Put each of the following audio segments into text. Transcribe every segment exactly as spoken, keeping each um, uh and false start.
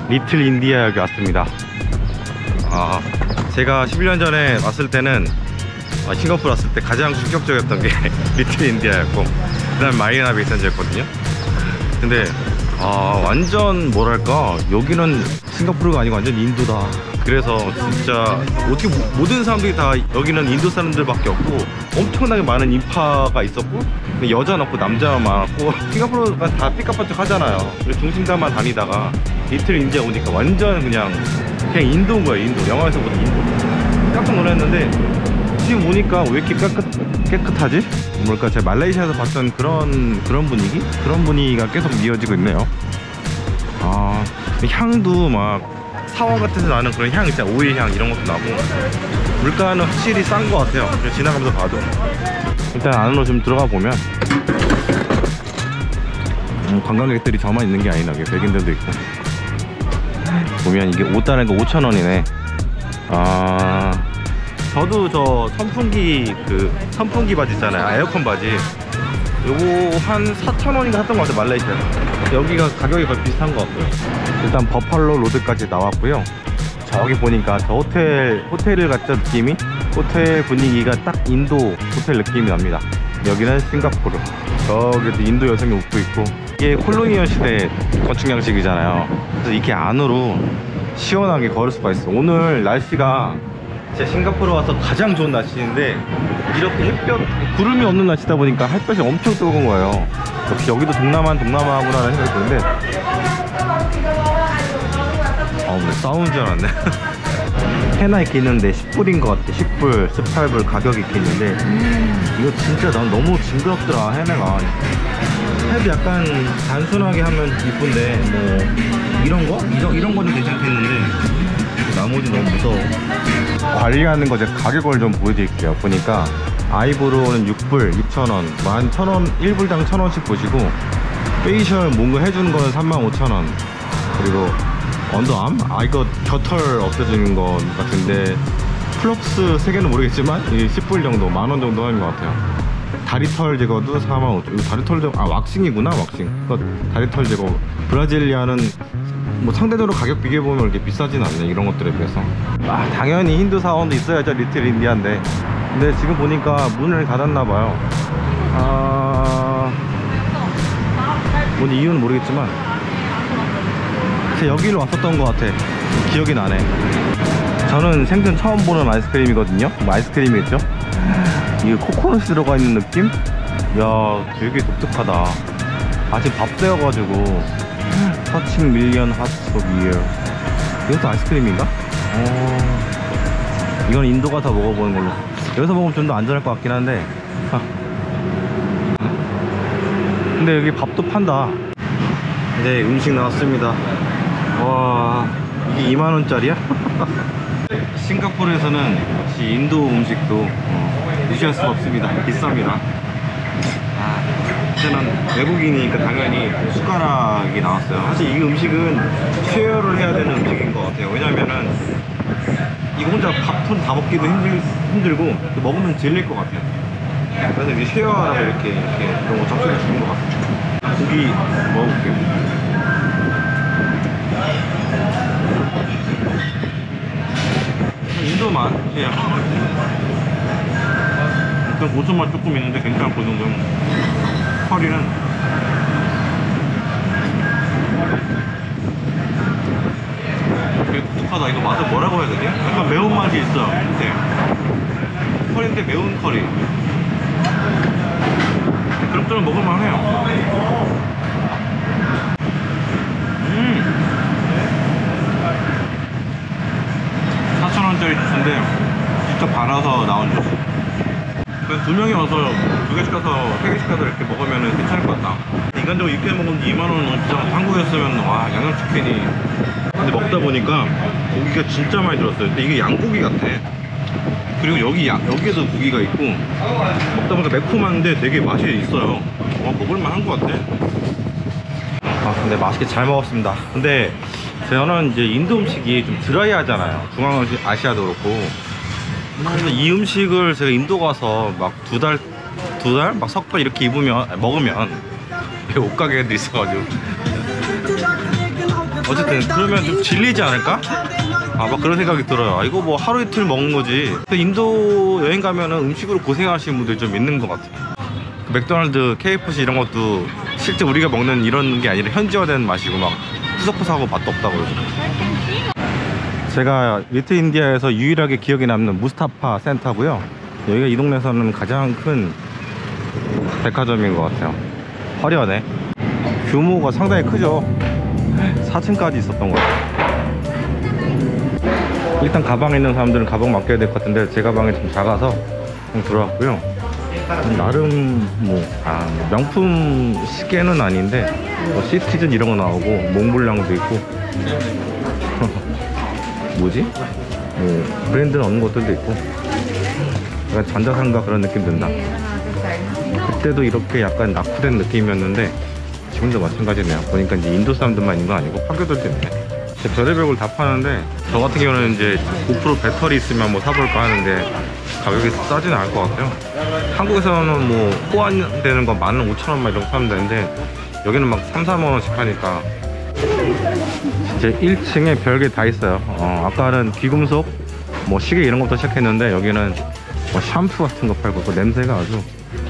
리틀 인디아 여기 왔습니다. 아, 제가 십일 년 전에 왔을 때는 아, 싱가포르 왔을 때 가장 충격적이었던 게 리틀 인디아였고 그 다음 마리나 베이 산즈였거든요. 근데 아, 완전 뭐랄까, 여기는 싱가포르가 아니고 완전 인도다. 그래서 진짜 어떻게 모든 사람들이 다 여기는 인도 사람들밖에 없고 엄청나게 많은 인파가 있었고 여자는 없고 남자만 많았고 싱가포르가 다 삐까뻔쩍 하잖아요. 그래서 중심가만 다니다가 리틀 인디아 오니까 완전 그냥 그냥 인도인 거예요. 인도. 영화에서 보던 인도. 깜짝 놀랐는데 지금 오니까 왜 이렇게 깨끗, 깨끗하지? 뭘까, 제가 말레이시아에서 봤던 그런 그런 분위기? 그런 분위기가 계속 이어지고 있네요. 아, 향도 막 사원 같은 데 나는 그런 향 있잖아. 오일 향 이런 것도 나고. 물가는 확실히 싼 것 같아요. 지나가면서 봐도. 일단 안으로 좀 들어가 보면 음, 관광객들이 저만 있는 게 아니라 백인들도 있고. 보면 이게 옷 다른 거 오천 원이네 아, 저도 저 선풍기 그 선풍기 바지 있잖아요. 에어컨 바지. 요거 한 사천 원인가 샀던 것 같아요. 말레이시아에서. 여기가 가격이 거의 비슷한 것 같고요. 일단 버팔로 로드까지 나왔고요. 저기 보니까 저 호텔 호텔을 갔죠. 느낌이 호텔 분위기가 딱 인도 호텔 느낌이 납니다. 여기는 싱가포르. 저기도 인도 여성이 웃고 있고. 이게 콜로니얼 시대 건축 양식이잖아요. 그래서 이렇게 안으로 시원하게 걸을 수가 있어. 오늘 날씨가 제 싱가포르 와서 가장 좋은 날씨인데 이렇게 햇볕, 구름이 없는 날씨다 보니까 햇볕이 엄청 뜨거운 거예요. 역시 여기도 동남아는 동남아구나 라는 생각이 드는데 아, 근데 싸우는 줄 알았네. 해나 이렇게 있는데 십 불인 것 같아. 십 불, 십팔 불 가격이 이렇게 있는데 이거 진짜 난 너무 징그럽더라. 해내가 해도 약간 단순하게 하면 이쁜데 뭐 이런 거? 이런, 이런 거는 괜찮겠는데 나머지 너무 무서워. 관리하는 거 제가 가격을 좀 보여드릴게요. 보니까 아이브로우는 육 불, 육천 원, 뭐 한 천 원, 일 불당 천 원씩 보시고 페이셜 뭔가 해주는 거는 삼만 오천 원. 그리고 언더암? 아, 이거 겨털 없애주는 거 같은데 플럭스 세 개는 모르겠지만 십 불 정도, 만 원 정도 하는 것 같아요. 다리털 제거도 사만 오천 원. 이거 다리털 제거, 아, 왁싱이구나. 왁싱. 이거 다리털 제거. 브라질리아는 뭐 상대적으로 가격 비교해보면 이렇게 비싸진 않네. 이런 것들에 비해서. 아, 당연히 힌두 사원도 있어야죠. 리틀 인디아인데. 근데 지금 보니까 문을 닫았나봐요. 아, 뭔 이유는 모르겠지만 제가 여기를 왔었던 것 같아. 기억이 나네. 저는 생전 처음 보는 아이스크림이거든요. 뭐 아이스크림이겠죠? 이게 코코넛이 들어가 있는 느낌? 야, 되게 독특하다. 아직 밥 되어가지고 터칭 밀리언 하츠 오브 이어. 이것도 아이스크림인가? 어... 이건 인도 가서 먹어보는 걸로. 여기서 먹으면 좀 더 안전할 것 같긴 한데 아. 근데 여기 밥도 판다. 네, 음식 나왔습니다. 와, 이게 이만 원짜리야? 싱가포르에서는 역시 인도 음식도 어, 무시할 수가 없습니다. 비쌉니다. 아, 저는 외국인이니까 당연히 숟가락이 나왔어요. 사실 이 음식은 쉐어를 해야 되는 음식인 것 같아요. 왜냐면은 이거 혼자 밥은 다 먹기도 힘들, 힘들고 먹으면 질릴 것 같아요. 그래서 이제 쉐어하라고 이렇게 이렇게 이런 거 접시를 주는 것 같아요. 고기 먹어볼게요. 인도 맛 그냥 일단 고수 맛 조금 있는데 괜찮고, 이 정도면. 커리는 되게 독특하다. 이거 맛을 뭐라고 해야 되지? 약간 매운맛이 있어. 밑에 커리인데 매운 커리. 그럭저럭 먹을만 해요. 음, 사천 원짜리 주스인데 직접 갈아서 나온 주스. 그냥 두 명이 와서 두 개씩 가서 세 개씩 가서 이렇게 먹으면 괜찮을 것 같다. 인간적으로 이렇게 먹으면 이만 원 너무 비싸고, 한국이었으면 와, 양념치킨이. 근데 먹다 보니까 고기가 진짜 많이 들었어요. 근데 이게 양고기 같아. 그리고 여기 양, 여기에도 고기가 있고 먹다 보니까 매콤한데 되게 맛이 있어요. 와, 먹을만 한 것 같아. 아, 근데 맛있게 잘 먹었습니다. 근데 저는 이제 인도 음식이 좀 드라이하잖아요. 중앙아시아도 그렇고. 그래서 이 음식을 제가 인도 가서 막 두 달, 두 달? 막 석 달 이렇게 입으면, 먹으면 옷가게들이 있어가지고 어쨌든 그러면 좀 질리지 않을까? 아 막 그런 생각이 들어요. 아, 이거 뭐 하루 이틀 먹는 거지. 인도 여행 가면은 음식으로 고생하시는 분들 좀 있는 것 같아요. 그 맥도날드, 케이에프씨 이런 것도 실제 우리가 먹는 이런 게 아니라 현지화된 맛이고 막 푸석푸석하고 맛도 없다고 그러죠. 제가 리틀 인디아에서 유일하게 기억에 남는 무스타파 센터고요. 여기가 이 동네에서는 가장 큰 백화점인 것 같아요. 화려하네. 규모가 상당히 크죠. 사 층까지 있었던 것 같아요. 일단 가방에 있는 사람들은 가방 맡겨야 될 것 같은데 제 가방이 좀 작아서 그냥 들어왔고요. 나름 뭐 아, 명품 시계는 아닌데 뭐 시티즌 이런 거 나오고 몽블랑도 있고 뭐지? 뭐 브랜드 넣는 것들도 있고 약간 전자상가 그런 느낌 든다. 그때도 이렇게 약간 낙후된 느낌이었는데 지금도 마찬가지네요. 보니까 이제 인도 사람들만 있는 건 아니고 파교들도 있네. 별의별 걸 다 파는데 저 같은 경우는 이제 고프로 배터리 있으면 뭐 사볼까 하는데 가격이 싸지는 않을 것 같아요. 한국에서는 뭐 호환되는 거 만 오천 원만 이런 거 사면 되는데 여기는 막 삼, 사만 원씩 하니까. 이제 일 층에 별게 다 있어요. 어, 아까는 귀금속 뭐 시계 이런 것부터 시작했는데 여기는 뭐 샴푸 같은 거 팔고 그 냄새가 아주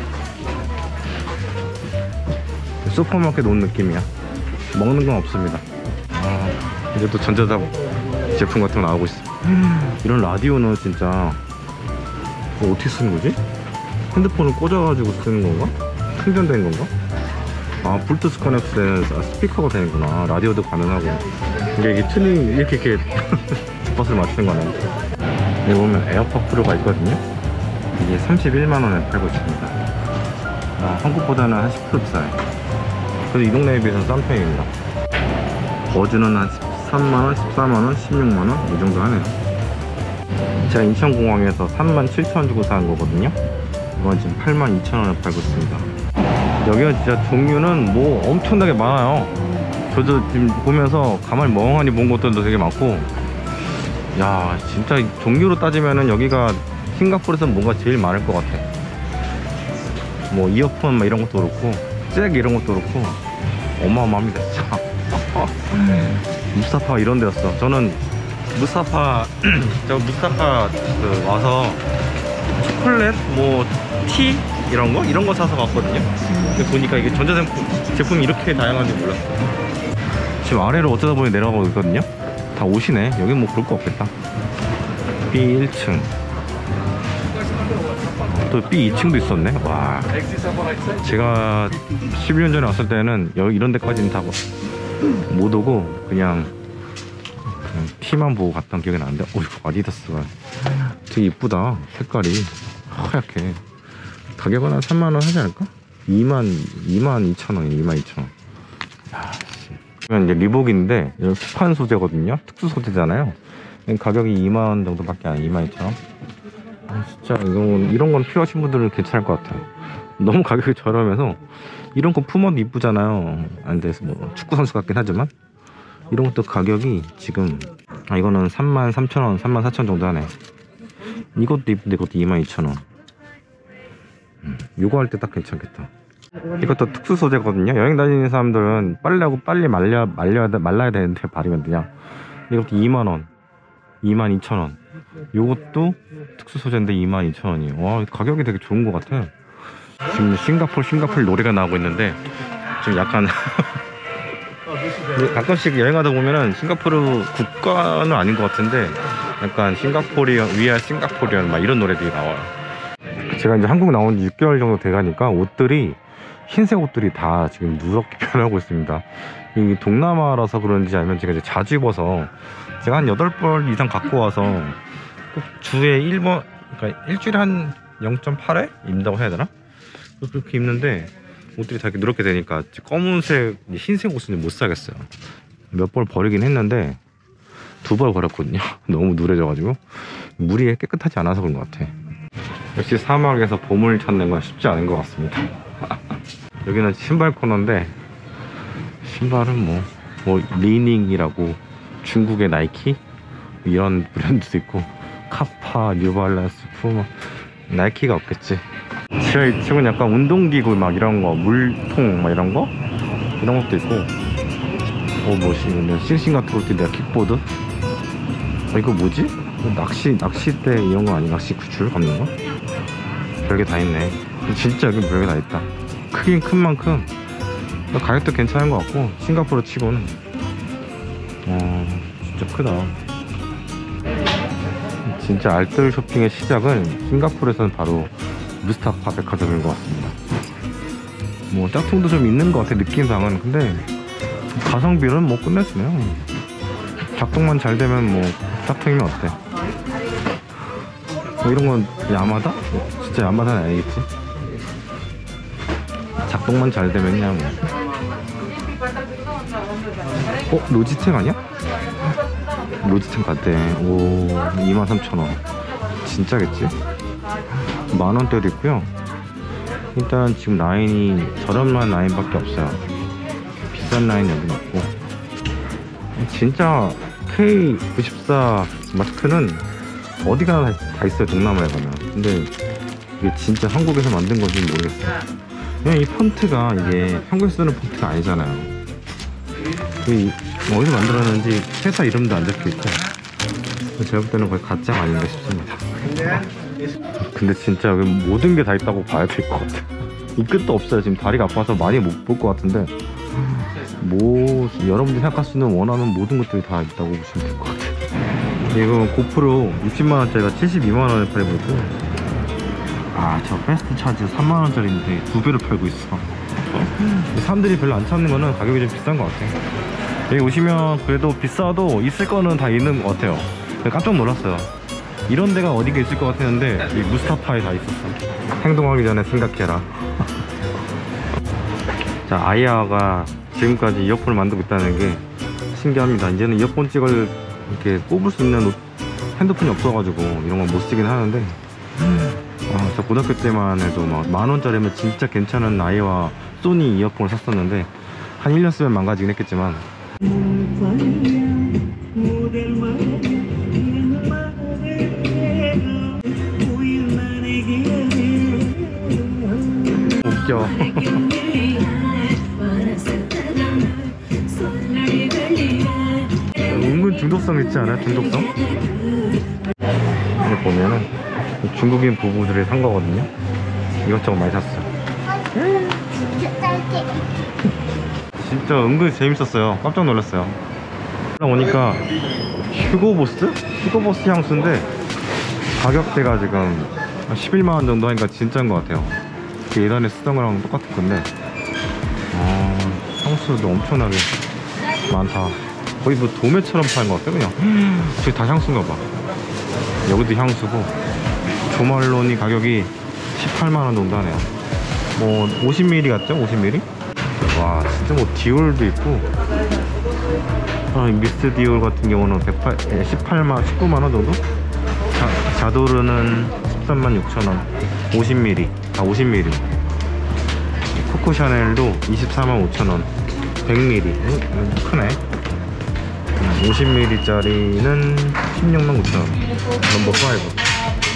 슈퍼마켓 온 느낌이야. 먹는 건 없습니다. 아, 이제 또 전자다 제품 같은 거 나오고 있어. 이런 라디오는 진짜 어, 어떻게 쓰는 거지? 핸드폰을 꽂아가지고 쓰는 건가? 충전된 건가? 아, 블루투스 커넥트 되는 아, 스피커가 되는구나. 라디오도 가능하고. 이게, 이게 튜닝 이렇게 이렇게 버스를 맞추는 거네. 여기 보면 에어팟 프로가 있거든요. 이게 삼십일만 원에 팔고 있습니다. 아, 한국보다는 한 십 퍼센트 비싸요. 그래도 이 동네에 비해서는 싼 편입니다. 버즈는 한 십삼만 원, 십사만 원, 십육만 원 이 정도 하네요. 제가 인천공항에서 삼만 칠천 원 주고 산 거거든요. 이건 지금 팔만 이천 원에 팔고 있습니다. 여기가 진짜 종류는 뭐 엄청나게 많아요. 저도 지금 보면서 가만히 멍하니 본 것들도 되게 많고, 야 진짜 종류로 따지면은 여기가 싱가포르에서 뭔가 제일 많을 것 같아. 뭐 이어폰 막 이런 것도 그렇고 잭 이런 것도 그렇고 어마어마합니다 진짜. 무스타파 이런 데였어. 저는 무스타파 저 무스타파 그 와서 초콜릿 뭐 티 이런 거 이런 거 사서 갔거든요. 근데 보니까 이게 전자제품 제품이 이렇게 다양한지 몰랐어. 지금 아래로 어쩌다 보니 내려가고 있거든요. 다 옷이네. 여긴 뭐 그럴 거 없겠다. 비 일 층 또 비 이 층도 있었네. 와, 제가 십일 년 전에 왔을 때는 여기 이런 데까지는 다 못 오고 그냥, 그냥 티만 보고 갔던 기억이 나는데, 어이구 아디다스가 되게 이쁘다. 색깔이 하얗게. 가격은 한 삼만 원 하지 않을까? 이만 이천 원, 이만 이천 원. 야, 그러면 이제 리복인데 이런 수판 소재거든요. 특수 소재잖아요. 가격이 이만 원 정도밖에 안 해요. 이만 이천 원. 아, 진짜 이건, 이런 건 필요하신 분들은 괜찮을 것 같아요. 너무 가격이 저렴해서. 이런 거 품어도 이쁘잖아요. 안 돼서 뭐 축구 선수 같긴 하지만 이런 것도 가격이 지금, 아 이거는 삼만 삼천 원, 삼만 사천 원 정도 하네. 이것도 이쁜데 이것도 이만 이천 원. 음, 요거 할 때 딱 괜찮겠다. 이것도 특수 소재거든요. 여행 다니는 사람들은 빨래하고 빨리 말려, 말려야, 말라야 되는데 바르면 되냐. 이것도 이만 원, 이만 이천 원. 요것도 특수 소재인데 이만 이천 원이에요. 와, 가격이 되게 좋은 것 같아. 지금 싱가포르 싱가포르 노래가 나오고 있는데 지금 약간 가끔씩 여행하다 보면은 싱가포르 국가는 아닌 것 같은데 약간 싱가포리언 위아 싱가포리언 막 이런 노래들이 나와요. 제가 이제 한국 나온 지 육 개월 정도 돼가니까 옷들이 흰색 옷들이 다 지금 누렇게 변하고 있습니다. 이 동남아라서 그런지 아니면 제가 이제 자주 입어서 제가 한 여덟 벌 이상 갖고 와서 꼭 주에 일 번, 그러니까 일주일에 한 영 점 팔 회 입는다고 해야 되나? 그렇게 입는데 옷들이 다 이렇게 누렇게 되니까 검은색, 흰색 옷은 못 사겠어요. 몇 벌 버리긴 했는데 두 벌 버렸거든요. 너무 누래져가지고. 물이 깨끗하지 않아서 그런 것 같아. 역시 사막에서 보물 찾는 건 쉽지 않은 것 같습니다. 여기는 신발 코너인데 신발은 뭐, 뭐 리닝이라고 중국의 나이키 이런 브랜드도 있고 카파, 뉴발란스, 푸마. 나이키가 없겠지. 지하 이 층은 약간 운동기구 막 이런 거, 물통 막 이런 거 이런 것도 있고, 어 뭐지? 싱싱 같은 것도 내가 킥보드? 아 이거 뭐지? 낚시 낚싯대 이런 거 아니야? 낚시 구출 감는 거? 별게 다 있네. 진짜 여기 별게 다 있다. 크긴 큰 만큼 가격도 괜찮은 것 같고 싱가포르 치고는 어 진짜 크다. 진짜 알뜰 쇼핑의 시작은 싱가포르에서는 바로 무스타파 백화점인 것 같습니다. 뭐 짝퉁도 좀 있는 것 같아 느낌상은. 근데 가성비는 뭐 끝내주네요. 작동만 잘 되면 뭐 짝퉁이면 어때? 뭐 이런 건 야마다? 진짜 야마다는 아니겠지? 작동만 잘 되면야 뭐. 어? 로지텍 아니야? 로지텍 같대. 오 이만 삼천 원 진짜겠지? 만원대도 있고요. 일단 지금 라인이 저렴한 라인밖에 없어요. 비싼 라인 여긴 없고. 진짜 케이 구십사 마스크는 어디 가나 다 있어요. 동남아에 가면. 근데 이게 진짜 한국에서 만든 건지 모르겠어요. 그냥 이 폰트가 이게 한국에서 쓰는 폰트가 아니잖아요. 이 어디서 만들었는지 회사 이름도 안 적혀있고 제가 볼 때는 거의 가짜가 아닌가 싶습니다. 근데 진짜 여기 모든 게 다 있다고 봐야 될 것 같아. 이 끝도 없어요. 지금 다리가 아파서 많이 못 볼 것 같은데 뭐 여러분들이 생각하시는 원하는 모든 것들이 다 있다고 보시면 될 것 같아요. 이거 고프로 육십만 원짜리가 칠십이만 원에 팔고 있고, 아 저 패스트 차지 삼만 원짜리인데 두 배로 팔고 있어. 사람들이 별로 안 찾는 거는 가격이 좀 비싼 것 같아. 여기 오시면 그래도 비싸도 있을 거는 다 있는 것 같아요. 깜짝 놀랐어요. 이런 데가 어디가 있을 것 같았는데 이 무스타파에 다 있었어. 행동하기 전에 생각해라. 자, 아이아가 지금까지 이어폰을 만들고 있다는 게 신기합니다. 이제는 이어폰 찍을 이렇게 꼽을 수 있는 핸드폰이 없어가지고 이런 건 못 쓰긴 하는데, 아, 저 고등학교 때만 해도 막 만 원짜리면 진짜 괜찮은 아이와 소니 이어폰을 샀었는데 한 일 년 쓰면 망가지긴 했겠지만 웃겨. 은근 중독성 있지 않아요? 중독성? 여기 보면은 중국인 부부들이 산 거거든요. 이것저것 많이 샀어요. 진짜 은근 재밌었어요. 깜짝 놀랐어요. 오니까 휴고보스? 휴고보스 향수인데 가격대가 지금 십일만 원 정도 하니까 진짜인 것 같아요. 예전에 쓰던 거랑 똑같은 건데, 아, 향수도 엄청나게 많다. 거의 뭐 도매처럼 파는 것 같아요. 그냥 저기 다 향수인가 봐. 여기도 향수고, 조말론이 가격이 십팔만 원 정도 하네요. 뭐 오십 밀리리터 같죠? 오십 밀리리터? 와, 진짜 뭐 디올도 있고, 아, 미스트 디올 같은 경우는 백팔, 십팔만, 십구만 원 정도? 자, 자도르는 십삼만 육천 원. 오십 밀리리터. 아, 오십 밀리리터. 코코 샤넬도 이십사만 오천 원. 백 밀리리터. 음, 크네. 오십 밀리리터짜리는 십육만 구천 원. 넘버 오.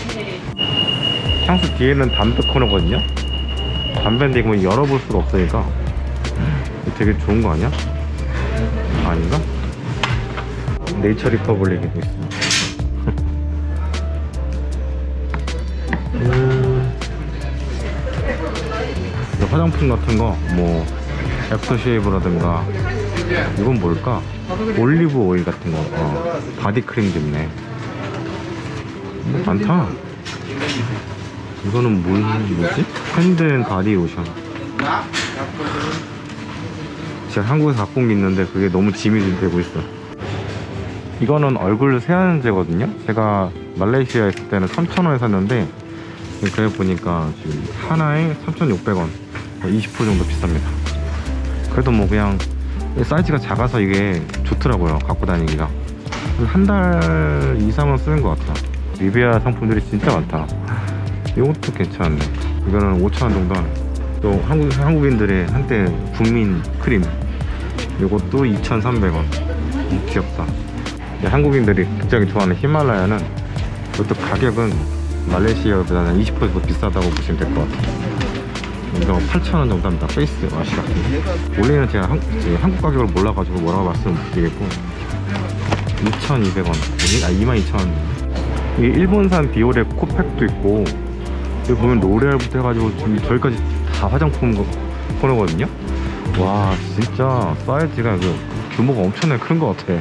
향수 뒤에는 담배 코너거든요. 담배인데 이거 열어볼 수가 없으니까 되게 좋은 거 아니야? 아닌가? 네이처 리퍼블릭이도 있어. 음, 화장품 같은 거, 뭐 애프터쉐이브라든가, 이건 뭘까? 올리브 오일 같은 거, 어, 바디크림도 있네. 뭐 많다. 이거는 뭘, 뭐지? 핸드 바디 로션. 제가 한국에서 갖고 온 게 있는데 그게 너무 짐이 되고 있어. 이거는 얼굴 세안제거든요. 제가 말레이시아에 있을 때는 삼천 원에 샀는데 그래 보니까 지금 하나에 삼천육백 원, 이십 퍼센트 정도 비쌉니다. 그래도 뭐 그냥 사이즈가 작아서 이게 좋더라고요, 갖고 다니기가. 한 달 이상은 쓰는 것 같아. 리비아 상품들이 진짜 많다. 이것도 괜찮네. 이거는 오천 원 정도 하네. 또 한국, 한국인들의 한때 국민 크림, 이것도 이천삼백 원. 음, 귀엽다. 한국인들이 굉장히 좋아하는 히말라야는 이것도 가격은 말레이시아보다는 이십 퍼센트 더 비싸다고 보시면 될 것 같아요. 이거 팔천 원 정도 합니다. 페이스 와시 같은 거. 원래는 제가 한, 한국 가격을 몰라가지고 뭐라고 말씀을 못 드리겠고 이천이백 원, 아 이만 이천 원. 이게 일본산 비오레 코팩도 있고 여기 보면 로레알부터 해가지고 지금 저기까지 다 화장품 코너거든요. 와 진짜 사이즈가 그 규모가 엄청나게 큰 것 같아.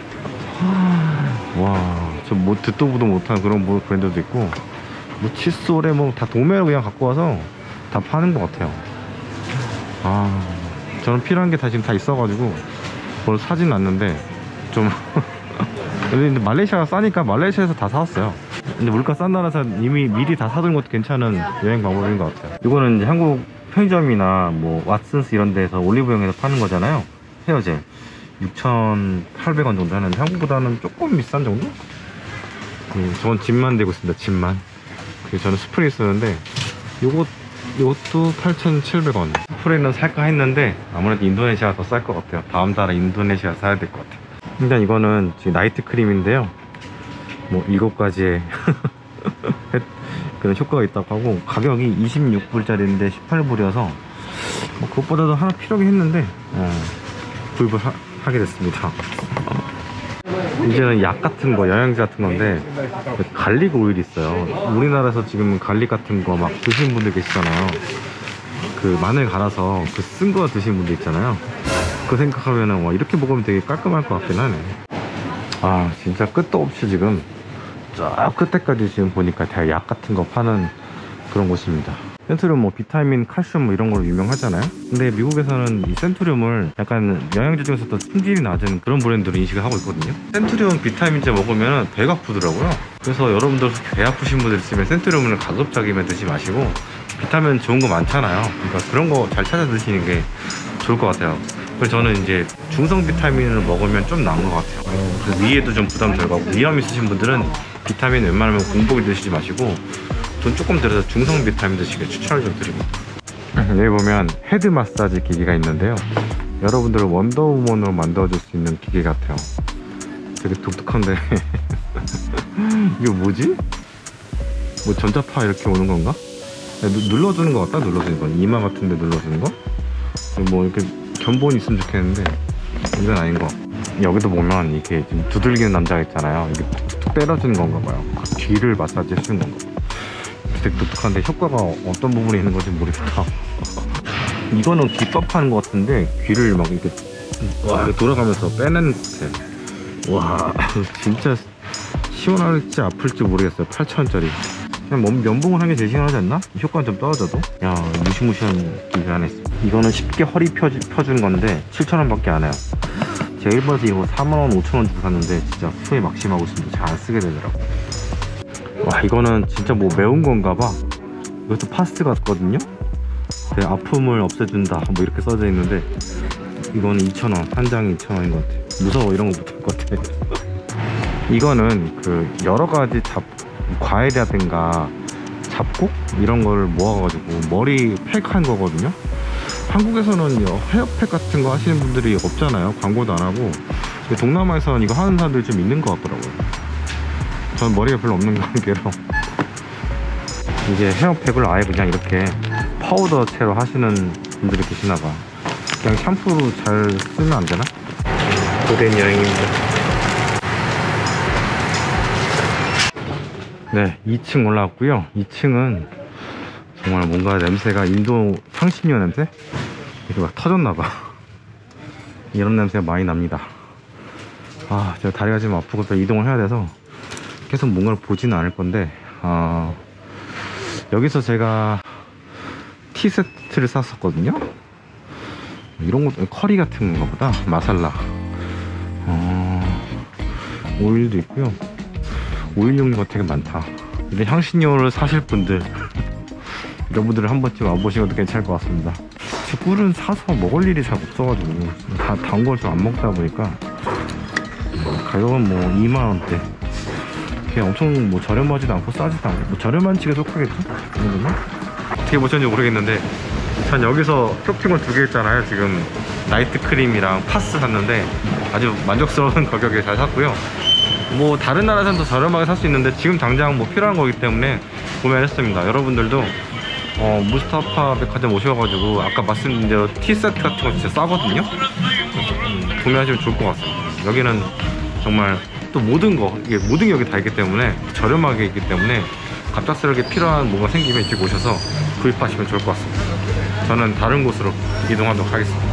와 저 뭐 듣도 보도 못한 그런 뭐 브랜드도 있고 뭐 칫솔에 뭐 다 도매로 그냥 갖고 와서 다 파는 것 같아요. 아 저는 필요한 게 다 지금 다 있어가지고 뭘 사진 않는데 좀 근데 말레이시아가 싸니까 말레이시아에서 다 사왔어요. 근데 물가 싼 나라에서 이미 미리 다 사두는 것도 괜찮은 여행 방법인 것 같아요. 이거는 이제 한국 편의점이나 뭐 왓슨스 이런 데서 올리브영에서 파는 거잖아요. 헤어젤 육천팔백 원 정도 하는데 한국보다는 조금 비싼 정도? 음, 저건 집만 대고 있습니다. 집만. 그리고 저는 스프레이 쓰는데 요것, 요것도 팔천칠백 원. 스프레이는 살까 했는데 아무래도 인도네시아가 더 쌀 것 같아요. 다음 달에 인도네시아 사야 될 것 같아요. 일단 이거는 지금 나이트 크림인데요. 뭐 일곱 가지의 그런 효과가 있다고 하고 가격이 이십육 불짜리인데 십팔 불이어서 뭐 그것보다도 하나 필요하긴 했는데 어, 구입을 하, 하게 됐습니다. 이제는 약 같은 거, 영양제 같은 건데 갈릭 오일 있어요. 우리나라에서 지금 갈릭 같은 거 막 드시는 분들 계시잖아요. 그 마늘 갈아서 그 쓴 거 드시는 분들 있잖아요. 그거 생각하면은 와 이렇게 먹으면 되게 깔끔할 것 같긴 하네. 아 진짜 끝도 없이 지금 쫙 끝에까지 지금 보니까 다 약 같은 거 파는 그런 곳입니다. 센토리움 뭐 비타민, 칼슘 뭐 이런 걸로 유명하잖아요. 근데 미국에서는 이 센토리움을 약간 영양제 중에서도 품질이 낮은 그런 브랜드로 인식을 하고 있거든요. 센토리움 비타민제 먹으면 배가 아프더라고요. 그래서 여러분들 배 아프신 분들 있으면 센토리움을 가급적이면 드시지 마시고 비타민 좋은 거 많잖아요. 그러니까 그런 거 잘 찾아 드시는 게 좋을 것 같아요. 그래서 저는 이제 중성 비타민을 먹으면 좀 나은 것 같아요. 그래서 위에도 좀 부담 덜 가고 위암 있으신 분들은 비타민 웬만하면 공복에 드시지 마시고 돈 조금 들여서 중성 비타민 드시길 추천을 좀 드립니다. 여기 보면 헤드 마사지 기계가 있는데요. 여러분들을 원더우먼으로 만들어줄 수 있는 기계 같아요. 되게 독특한데 이게 뭐지? 뭐 전자파 이렇게 오는 건가? 눌러주는 것 같다. 눌러주는 거 이마 같은데 눌러주는 거? 뭐 이렇게 견본이 있으면 좋겠는데 이건 아닌 거. 여기도 보면 이렇게 지금 두들기는 남자가 있잖아요. 이게 툭툭 때려주는 건가 봐요. 그 뒤를 마사지 해주는 건가 봐요. 되게 독특한데 효과가 어떤 부분에 있는 건지 모르겠다. 이거는 귀밥하는 것 같은데 귀를 막 이렇게, 이렇게 돌아가면서 빼내는 것 같아. 와 진짜 시원할지 아플지 모르겠어요. 팔천 원짜리 그냥 면봉을 하는 게 제일 시원하지 않나? 효과는 좀 떨어져도. 야 무시무시한 기계 안에 있어. 이거는 쉽게 허리 펴주, 펴주는 건데 칠천 원 밖에 안 해요. 제가 일본에서 이거 사만 원, 오천 원 주고 샀는데 진짜 후회 막심하고 있으면 잘 안 쓰게 되더라고. 와 이거는 진짜 뭐 매운 건가 봐. 이것도 파스트 같거든요. 네, 아픔을 없애준다 뭐 이렇게 써져 있는데 이거는 이천 원, 한 장이 이천 원인 것 같아. 무서워 이런 거 못할 것 같아. 이거는 그 여러 가지 잡 과일이라든가 잡곡 이런 거를 모아가지고 머리 팩한 거거든요. 한국에서는 헤어팩 같은 거 하시는 분들이 없잖아요. 광고도 안 하고. 동남아에서는 이거 하는 사람들이 좀 있는 것 같더라고요. 전 머리가 별로 없는 관계로 이게 헤어팩을 아예 그냥 이렇게 파우더 채로 하시는 분들이 계시나봐. 그냥 샴푸로 잘 쓰면 안 되나? 고된 여행입니다. 네, 이 층 올라왔고요. 이 층은 정말 뭔가 냄새가 인도 향신료 냄새? 이렇게 막 터졌나봐. 이런 냄새가 많이 납니다. 아, 제가 다리가 지금 아프고 또 이동을 해야 돼서 계속 뭔가를 보지는 않을 건데, 어, 여기서 제가 티 세트를 샀었거든요. 이런 거 커리 같은 건가 보다. 마살라. 어, 오일도 있고요. 오일 종류가 되게 많다. 근데 향신료를 사실 분들 여러분들 한 번쯤 와보시는 것도 괜찮을 것 같습니다. 저 꿀은 사서 먹을 일이 잘 없어가지고 다 단 걸 좀 안 먹다 보니까 가격은 뭐 이만 원대. 그냥 엄청 뭐 저렴하지도 않고 싸지도 않고 뭐 저렴한 측에 속하겠죠? 그러면 어떻게 보셨는지 모르겠는데 전 여기서 쇼핑을 두 개 했잖아요. 지금 나이트 크림이랑 파스 샀는데 아주 만족스러운 가격에 잘 샀고요. 뭐 다른 나라에서는 더 저렴하게 살 수 있는데 지금 당장 뭐 필요한 거기 때문에 구매를 했습니다. 여러분들도 어, 무스타파 백화점 오셔가지고 아까 말씀드린 대로 티 세트 같은 거 진짜 싸거든요. 음, 구매하시면 좋을 것 같습니다. 여기는 정말 또 모든 거, 이게 모든 게 여기 다 있기 때문에 저렴하게 있기 때문에 갑작스럽게 필요한 뭐가 생기면 이쪽 오셔서 구입하시면 좋을 것 같습니다. 저는 다른 곳으로 이동하도록 하겠습니다.